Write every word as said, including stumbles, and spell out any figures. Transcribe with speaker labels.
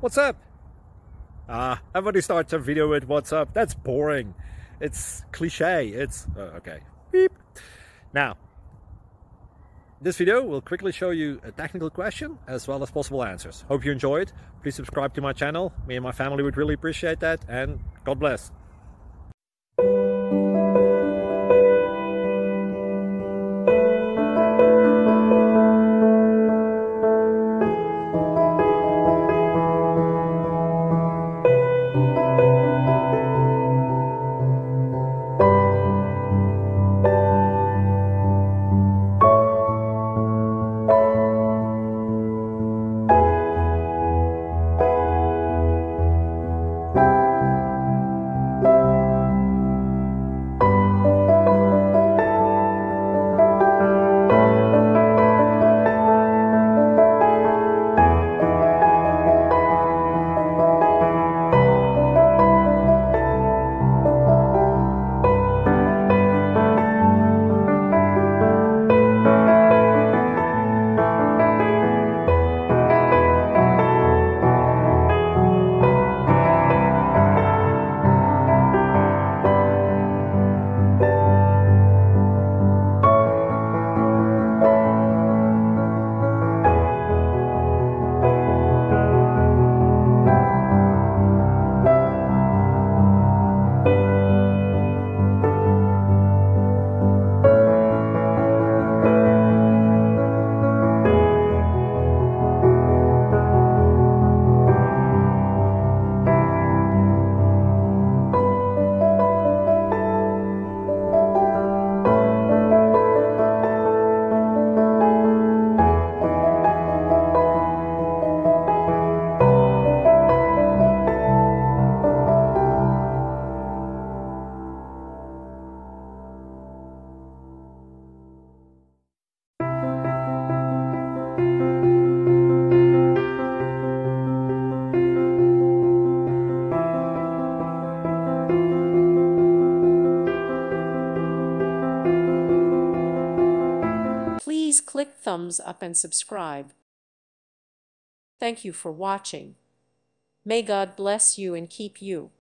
Speaker 1: What's up? Ah, everybody starts a video with what's up. That's boring. It's cliche. It's uh, okay. Beep. Now, this video will quickly show you a technical question as well as possible answers. Hope you enjoyed. Please subscribe to my channel. Me and my family would really appreciate that, and God bless.
Speaker 2: Please click thumbs up and subscribe. Thank you for watching. May God bless you and keep you.